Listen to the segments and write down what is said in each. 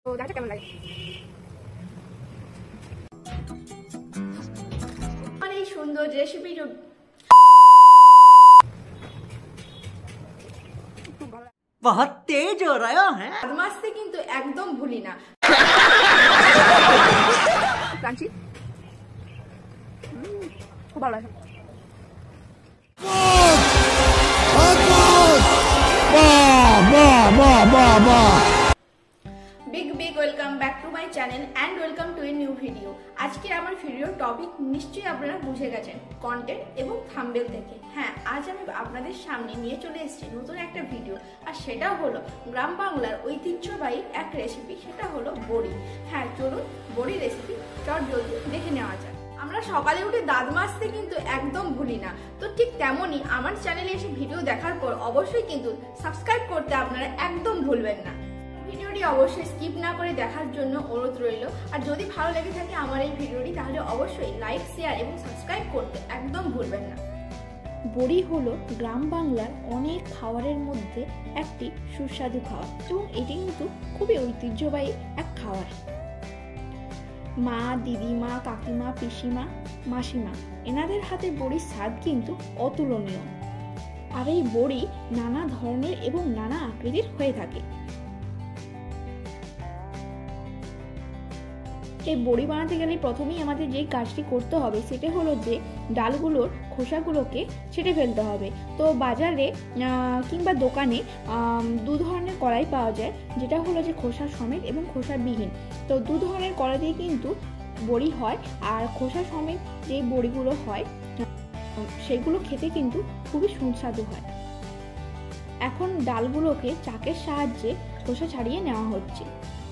তো দেখা কেমন লাগে। আমার এই সুন্দর রেসিপি बहुत तेज हो रहा है। বদমাশতে কিন্তু একদম ভুলি না। ক্রাঞ্চি খুব ভালো লাগে। Big welcome back to my channel and welcome to a new video. আজকের আমার ভিডিওর টপিক নিশ্চয়ই আপনারা বুঝে গেছেন কন্টেন্ট এবং থাম্বনেল থেকে। হ্যাঁ, আজ আমি আপনাদের সামনে নিয়ে চলে এসেছি নতুন একটা ভিডিও, আর সেটা হলো গ্রাম বাংলার ঐতিহ্যবাহী এক রেসিপি, সেটা হলো বড়ি। হ্যাঁ, চলুন বড়ি রেসিপি চটজলদি দেখে নেওয়া যায়। আমরা সকালে উঠে দাঁত মাজতে কিন্তু একদম ভুলি না, তো ঠিক তেমনই আমার চ্যানেলে এসে ভিডিও দেখার পর অবশ্যই কিন্তু সাবস্ক্রাইব করতে আপনারা একদম ভুলবেন না। ভিডিওটি অবশ্যই স্কিপ না করে দেখার জন্য অনুরোধ রইল। আর যদি ভালো লেগে থাকে আমার এই ভিডিওটি, তাহলে অবশ্যই লাইক, শেয়ার এবং সাবস্ক্রাইব করতে একদম ভুলবেন না। বড়ি হলো গ্রাম বাংলার অনেক খাবারের মধ্যে একটি সুস্বাদু খাবার, এবং এটি কিন্তু খুবই ঐতিহ্যবাহী এক খাবার। মা, দিদিমা, কাকিমা, পিসিমা, মাসিমা এনাদের হাতে বড়ির স্বাদ কিন্তু অতুলনীয়। আর এই বড়ি নানা ধরনের এবং নানা আকৃতির হয়ে থাকে। এই বড়ি বানাতে গেলে প্রথমেই আমাদের যে কাজটি করতে হবে সেটা হলো যে ডালগুলোর খোসাগুলোকে ছেঁটে ফেলতে হবে। তো বাজারে কিংবা দোকানে দু ধরনের কড়াই পাওয়া যায়, যেটা হলো যে খোসা সমেত এবং খোসাবিহীন। তো দু ধরনের কড়াই দিয়ে কিন্তু বড়ি হয়, আর খোসা সমেত যে বড়িগুলো হয় সেগুলো খেতে কিন্তু খুবই সুস্বাদু হয়। এখন ডালগুলোকে চাকের সাহায্যে খোসা ছাড়িয়ে নেওয়া হচ্ছে।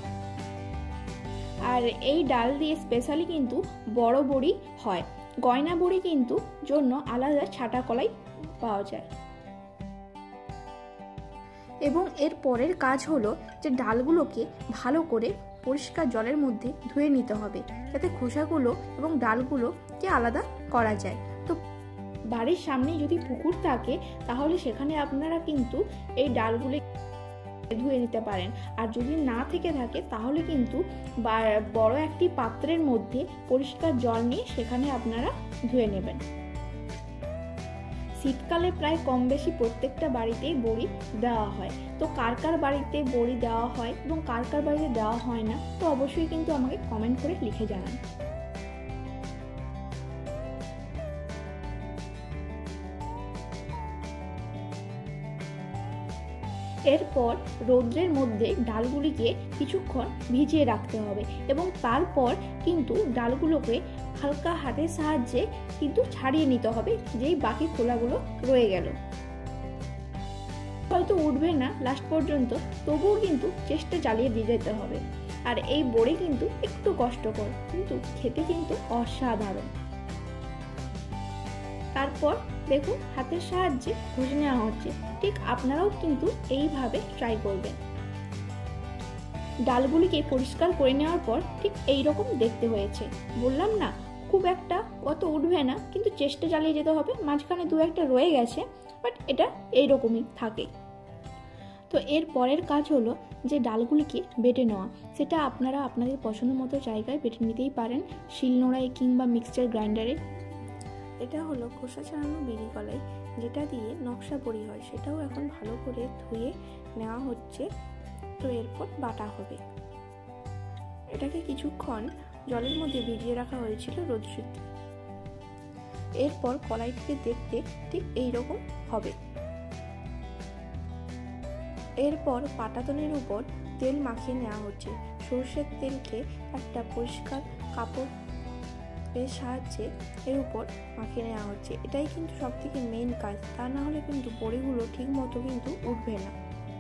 আর এই ডাল দিয়ে স্পেশালি কিন্তু বড় বড়ি হয়, গয়না বড়ি কিন্তু জন্য আলাদা ছাটা কলাই পাওয়া যায়। এবং এর পরের কাজ হলো যে ডালগুলোকে ভালো করে পরিষ্কার জলের মধ্যে ধুয়ে নিতে হবে, যাতে খোসাগুলো এবং ডালগুলোকে আলাদা করা যায়। তো বাড়ির সামনে যদি পুকুর থাকে তাহলে সেখানে আপনারা কিন্তু এই ডালগুলো ধুয়ে নিতে পারেন। আর যদি না থেকে থাকে তাহলে কিন্তু বড় একটি পাত্রের মধ্যে পরিষ্কার জল নিয়ে সেখানে আপনারা ধুয়ে নেবেন। শীতকালে প্রায় কম বেশি প্রত্যেকটা বাড়িতেই বড়ি দেওয়া হয়। তো কার কার বাড়িতে বড়ি দেওয়া হয় এবং কার কার বাড়িতে দেওয়া হয় না, তো অবশ্যই কিন্তু আমাকে কমেন্ট করে লিখে জানান। এরপর রৌদ্রের মধ্যে ডালগুলিকে কিছুক্ষণ ভিজিয়ে রাখতে হবে, এবং তারপর কিন্তু ডালগুলোকে হালকা হাতের সাহায্যে কিন্তু ছাড়িয়ে নিতে হবে, যেই বাকি খোলাগুলো রয়ে গেল। হয়তো উঠবে না লাস্ট পর্যন্ত, তবুও কিন্তু চেষ্টা চালিয়ে দিয়ে যেতে হবে। আর এই বড়ি কিন্তু একটু কষ্টকর, কিন্তু খেতে কিন্তু অসাধারণ। তারপর দেখুন হাতের সাহায্যে ঘষে নেওয়া হচ্ছে। ঠিক আপনারাও কিন্তু এইভাবে ট্রাই করবেন। ডালগুলিকে পরিষ্কার করে নেওয়ার পর ঠিক এইরকম দেখতে হয়েছে। বললাম না, খুব একটা অত উঠবে না, কিন্তু চেষ্টা চালিয়ে যেতে হবে। মাঝখানে দু একটা রয়ে গেছে, বাট এটা এইরকমই থাকে। তো এর পরের কাজ হলো যে ডালগুলিকে বেটে নেওয়া। সেটা আপনারা আপনাদের পছন্দ মতো জায়গায় বেটে নিতেই পারেন, শিলনোড়ায় কিংবা মিক্সচার গ্রাইন্ডারে। এটা হলো খোসা ছাড়ানো বিড়ি কলাই, যেটা দিয়ে নকশা বড়ি হয়। সেটাও এখন ভালো করে ধুয়ে নেওয়া হচ্ছে। তো এরপর বাটা হবে। এটাকে কিছুক্ষণ জলের মধ্যে ভিজিয়ে রাখা হয়েছিল রোদ্রে। এরপর কলাইটিকে দেখতে ঠিক এইরকম হবে। এরপর পাটাতনের উপর তেল মাখিয়ে নেওয়া হচ্ছে। সরষের তেলকে একটা পরিষ্কার কাপড় এর সাহায্যে এর উপর মাখিয়ে নেওয়া হচ্ছে। এটাই কিন্তু সব থেকে মেন কাজ, তা না হলে কিন্তু বড়িগুলো ঠিক মতো কিন্তু উঠবে না।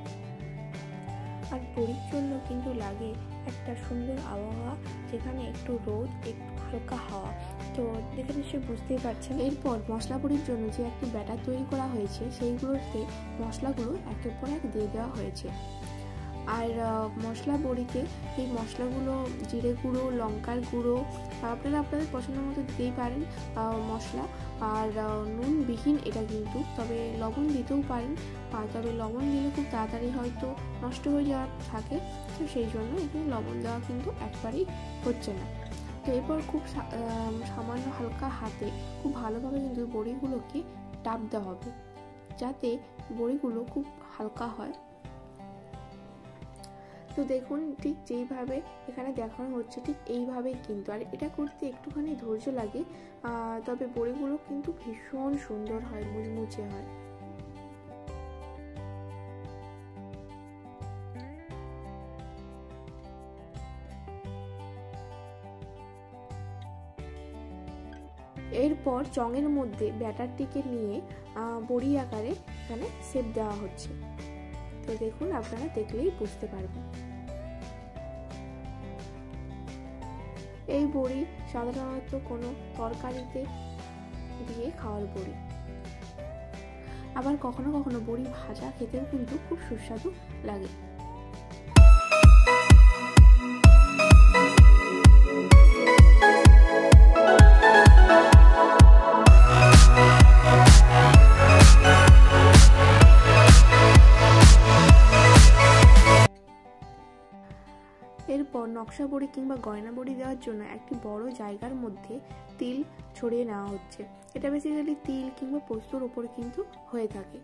আর বড়ির জন্য কিন্তু লাগে একটা সুন্দর আবহাওয়া, যেখানে একটু রোদ, একটু হালকা হাওয়া। তো দেখে নিশ্চয়ই বুঝতেই পারছেন। এরপর মশলা বড়ির জন্য যে একটি ব্যাটার তৈরি করা হয়েছে, সেইগুলোতে মশলাগুলো একের পর এক দিয়ে দেওয়া হয়েছে। আর মশলা বড়িতে এই মশলাগুলো জিরে গুঁড়ো, লঙ্কার গুঁড়ো, আপনারা আপনাদের পছন্দ মতো দিতেই পারেন মশলা। আর নুনবিহীন এটা কিন্তু, তবে লবণ দিতেও পারেন, তবে লবণ দিলে খুব তাড়াতাড়ি হয়তো নষ্ট হয়ে যাওয়ার থাকে, তো সেই জন্য এখানে লবণ দেওয়া কিন্তু একবারেই হচ্ছে না। তো এরপর খুব সামান্য হালকা হাতে খুব ভালোভাবে কিন্তু বড়িগুলোকে চাপ দেওয়া হবে, যাতে বড়িগুলো খুব হালকা হয়। তো দেখুন ঠিক যেইভাবে এখানে দেখানো হচ্ছে ঠিক এইভাবেই কিন্তু, আর এটা করতে একটুখানি ধৈর্য লাগে, তবে বড়িগুলো কিন্তু ভীষণ সুন্দর হয়, মুচমুচে হয়। এরপর চঙের মধ্যে ব্যাটারটিকে নিয়ে বড়ি আকারে এখানে শেপ দেওয়া হচ্ছে। তো দেখুন, আপনারা দেখলেই বুঝতে পারবেন। এই বড়ি সাধারণত কোনো তরকারিতে দিয়ে খাওয়ার বড়ি, আবার কখনো কখনো বড়ি ভাজা খেতেও কিন্তু খুব সুস্বাদু লাগে। এরপর নকশা বড়ি কিংবা গয়না বড়ি দেওয়ার জন্য একটি বড় জায়গার মধ্যে তিল ছড়িয়ে নেওয়া হচ্ছে। এটা বেসিক্যালি তিল কিংবা পোস্তর উপর কিন্তু হয়ে থাকে।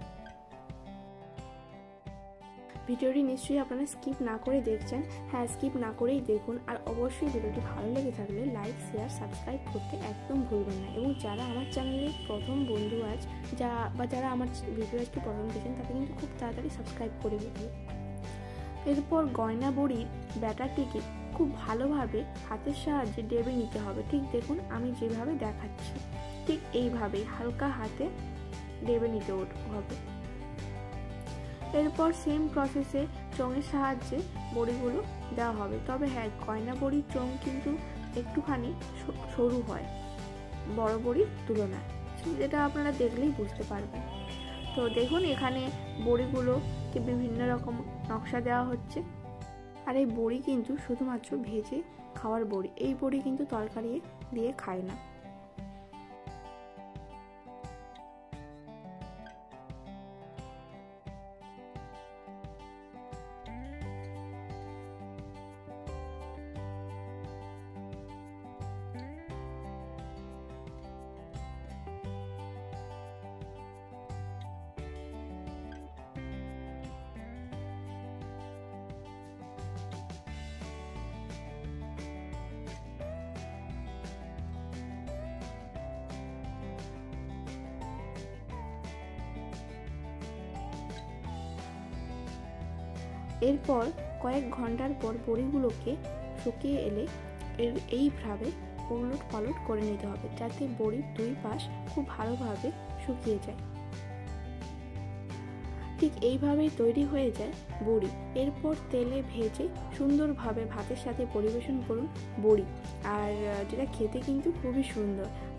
ভিডিওটি নিশ্চয়ই আপনারা স্কিপ না করে দেখছেন। হ্যাঁ, স্কিপ না করেই দেখুন, আর অবশ্যই ভিডিওটি ভালো লেগে থাকলে লাইক, শেয়ার, সাবস্ক্রাইব করতে একদম ভুলবেন না। এবং যারা আমার চ্যানেলের প্রথম বন্ধু যারা আমার ভিডিও আজকে প্রথম দেখেন, তাকে কিন্তু খুব তাড়াতাড়ি সাবস্ক্রাইব করে দিন। এরপর গয়না বড়ির ব্যাটারটিকে খুব ভালোভাবে হাতের সাহায্যে ডেবে নিতে হবে। ঠিক দেখুন আমি যেভাবে দেখাচ্ছি, ঠিক এইভাবে হালকা হাতে ডেবে নিতে হবে। এরপর সেম প্রসেসে চোঙের সাহায্যে বড়িগুলো দেওয়া হবে। তবে হ্যাঁ, গয়না বড়ির চোঙ কিন্তু একটুখানি সরু হয় বড় বড়ির তুলনায়, যেটা আপনারা দেখলেই বুঝতে পারবেন। তো দেখুন এখানে বড়িগুলোকে বিভিন্ন রকম নকশা দেওয়া হচ্ছে। আর এই বড়ি কিন্তু শুধুমাত্র ভেজে খাওয়ার বড়ি, এই বড়ি কিন্তু তরকারি দিয়ে খায় না। এরপর কয়েক ঘন্টার পর বড়িগুলোকে শুকিয়ে এলে এইভাবে উলট পালট করে নিতে হবে, যাতে বড়ির দুই পাশ খুব ভালোভাবে শুকিয়ে যায়। ঠিক এইভাবেই তৈরি হয়ে যায় বড়ি। এরপর তেলে ভেজে সুন্দরভাবে ভাতের সাথে পরিবেশন করুন বড়ি, আর যেটা খেতে কিন্তু খুবই সুন্দর।